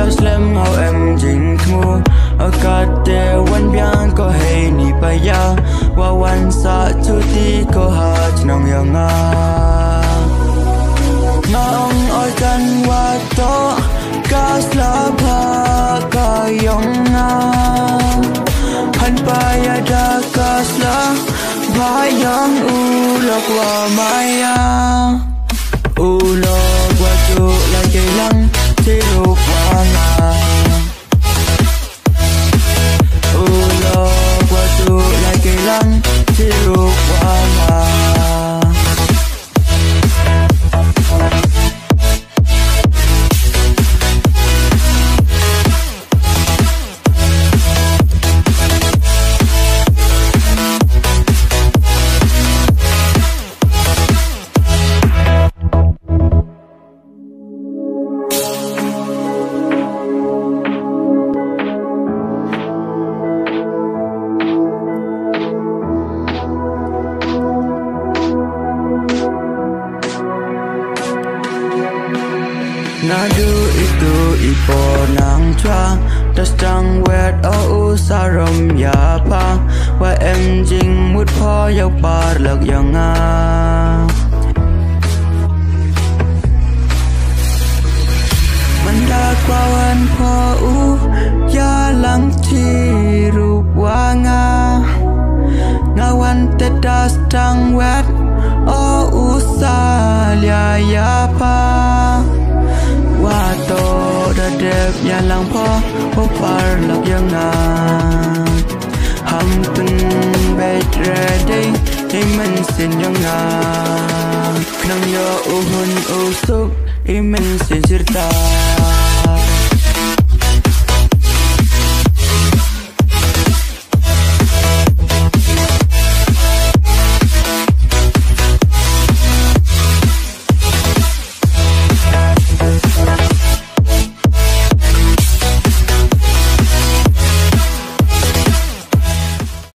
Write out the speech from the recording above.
slam hao em jing thu akate wan biang ko hey ni pa ya wa wan sa chu ti ko ha chnong yang a ngong oi kan wa to kas la pha ka yong a han pa ya da kas la ba yang u lok wa maya u lok wa chu la kai lang ti lu wa nga u lok wa chu la kai lang ti lu wa nga Nadu itu ipo nang chua das tang wet o saram ya pa wa em jing mut pho yau par lak yang a man da kwa wan pho u ya lang chi ru wa nga nga wan te das tang wet o sa ya ya pa wato da dep ya lang po po par lak yang na ham pun bet ready hey man sin yang na nang yo uhun usuk imen sin sirta